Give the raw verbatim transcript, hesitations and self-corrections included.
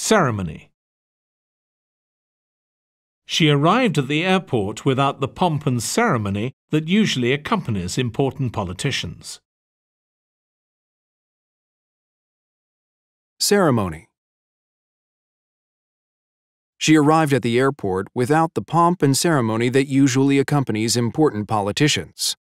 Ceremony. She arrived at the airport without the pomp and ceremony that usually accompanies important politicians. Ceremony. She arrived at the airport without the pomp and ceremony that usually accompanies important politicians.